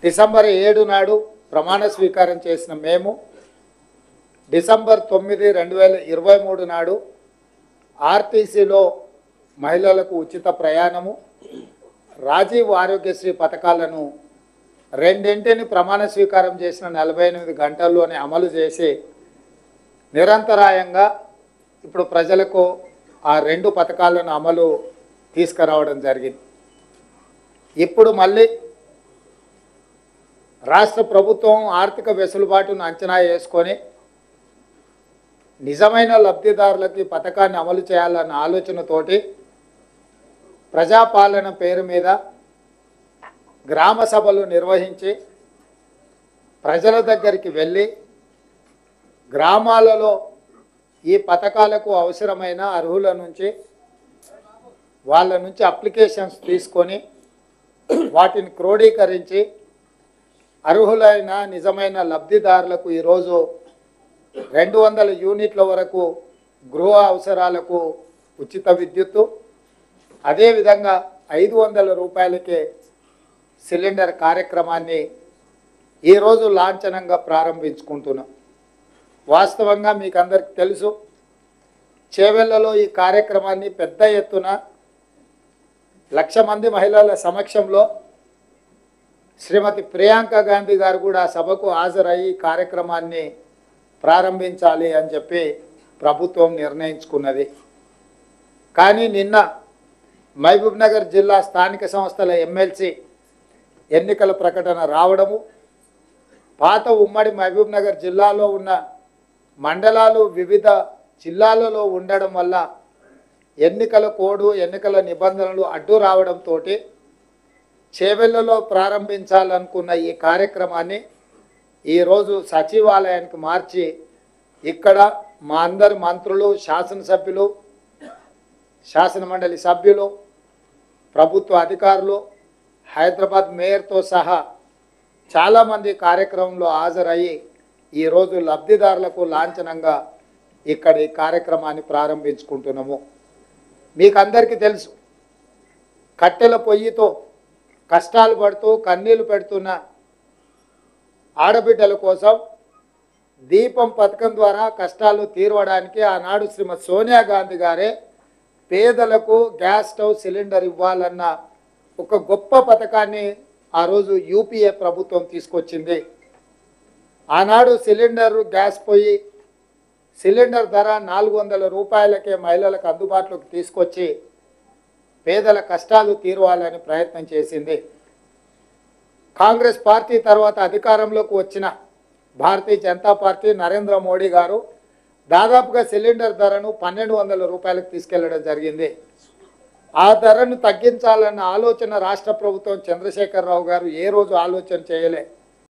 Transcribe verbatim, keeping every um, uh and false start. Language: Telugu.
డిసెంబర్ ఏడు నాడు ప్రమాణ స్వీకారం చేసిన మేము డిసెంబర్ తొమ్మిది రెండు వేల ఇరవై మూడు నాడు ఆర్టీసీలో మహిళలకు ఉచిత ప్రయాణము, రాజీవ్ ఆరోగ్యశ్రీ పథకాలను రెండింటిని ప్రమాణ స్వీకారం చేసిన నలభై ఎనిమిది గంటల్లోనే అమలు చేసి నిరంతరాయంగా ఇప్పుడు ప్రజలకు ఆ రెండు పథకాలను అమలు తీసుకురావడం జరిగింది. ఇప్పుడు మళ్ళీ రాష్ట్ర ప్రభుత్వం ఆర్థిక వెసులుబాటును అంచనా వేసుకొని నిజమైన లబ్ధిదారులకి పథకాన్ని అమలు చేయాలన్న ఆలోచనతోటి ప్రజాపాలన పేరు మీద గ్రామ సభలు నిర్వహించి ప్రజల దగ్గరికి వెళ్ళి గ్రామాలలో ఈ పథకాలకు అవసరమైన అర్హుల నుంచి వాళ్ళ నుంచి అప్లికేషన్స్ తీసుకొని వాటిని క్రోడీకరించి అర్హులైన నిజమైన లబ్ధిదారులకు ఈరోజు రెండు వందల యూనిట్ల వరకు గృహ అవసరాలకు ఉచిత విద్యుత్తు, అదేవిధంగా ఐదు వందల రూపాయలకే సిలిండర్ కార్యక్రమాన్ని ఈరోజు లాంఛనంగా ప్రారంభించుకుంటున్నాం. వాస్తవంగా మీకు అందరికీ తెలుసు, చేవెళ్లలో ఈ కార్యక్రమాన్ని పెద్ద ఎత్తున లక్ష మంది మహిళల సమక్షంలో శ్రీమతి ప్రియాంక గాంధీ గారు కూడా సభకు హాజరయ్యి ఈ కార్యక్రమాన్ని ప్రారంభించాలి అని చెప్పి ప్రభుత్వం నిర్ణయించుకున్నది. కానీ నిన్న మహబూబ్నగర్ జిల్లా స్థానిక సంస్థల ఎమ్మెల్సీ ఎన్నికల ప్రకటన రావడము, పాత ఉమ్మడి మహబూబ్నగర్ జిల్లాలో ఉన్న మండలాలు వివిధ జిల్లాలలో ఉండడం వల్ల ఎన్నికల కోడ్ ఎన్నికల నిబంధనలు అడ్డు రావడంతో చేవెళ్లలో ప్రారంభించాలనుకున్న ఈ కార్యక్రమాన్ని ఈరోజు సచివాలయానికి మార్చి ఇక్కడ మా అందరి మంత్రులు, శాసనసభ్యులు, శాసనమండలి సభ్యులు, ప్రభుత్వ అధికారులు, హైదరాబాద్ మేయర్తో సహా చాలామంది కార్యక్రమంలో హాజరయ్యి ఈరోజు లబ్ధిదారులకు లాంఛనంగా ఇక్కడ ఈ కార్యక్రమాన్ని ప్రారంభించుకుంటున్నాము. మీకు అందరికీ తెలుసు, కట్టెల పొయ్యితో కష్టాలు పడుతూ కన్నీళ్లు పెడుతున్న ఆడబిడ్డల కోసం దీపం పథకం ద్వారా కష్టాలు తీర్చడానికి ఆనాడు శ్రీమతి సోనియా గాంధీ గారే పేదలకు గ్యాస్ స్టవ్ సిలిండర్ ఇవ్వాలన్న ఒక గొప్ప పథకాన్ని ఆ రోజు యూపీఏ ప్రభుత్వం తీసుకొచ్చింది. ఆనాడు సిలిండర్ గ్యాస్ పొయ్యి సిలిండర్ ధర నాలుగు వందల రూపాయలకే మహిళలకు అందుబాటులోకి తీసుకొచ్చి పేదల కష్టాలు తీరవాలని ప్రయత్నం చేసింది. కాంగ్రెస్ పార్టీ తర్వాత అధికారంలోకి వచ్చిన భారతీయ జనతా పార్టీ నరేంద్ర మోడీ గారు దాదాపుగా సిలిండర్ ధరను పన్నెండు వందల రూపాయలకు తీసుకెళ్లడం జరిగింది. ఆ ధరను తగ్గించాలన్న ఆలోచన రాష్ట్ర ప్రభుత్వం చంద్రశేఖరరావు గారు ఏ రోజు ఆలోచన చేయలే.